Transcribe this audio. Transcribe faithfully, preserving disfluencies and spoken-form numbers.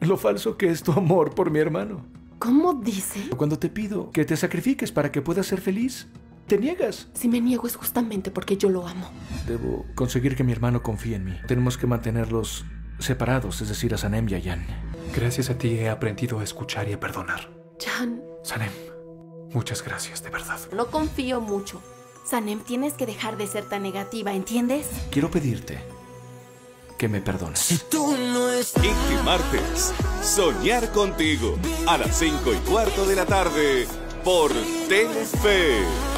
lo falso que es tu amor por mi hermano. ¿Cómo dice? Cuando te pido que te sacrifiques para que puedas ser feliz, te niegas. Si me niego es justamente porque yo lo amo. Debo conseguir que mi hermano confíe en mí. Tenemos que mantenerlos separados, es decir, a Sanem y a Jan. Gracias a ti he aprendido a escuchar y a perdonar. Jan. Sanem, muchas gracias, de verdad. No confío mucho. Sanem, tienes que dejar de ser tan negativa, ¿entiendes? Quiero pedirte que me perdones. Inti Martes, Soñar Contigo, a las cinco y cuarto de la tarde, por Telefe.